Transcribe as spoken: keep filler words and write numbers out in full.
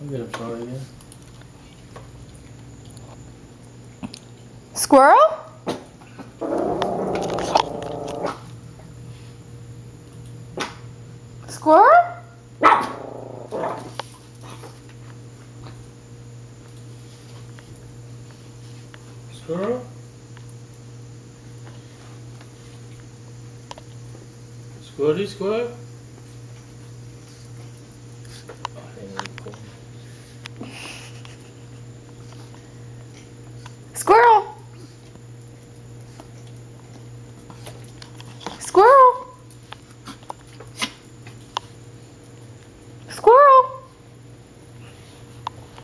I'll get him started again. Squirrel? Squirrel? Squirrel? Squirrely squirrel?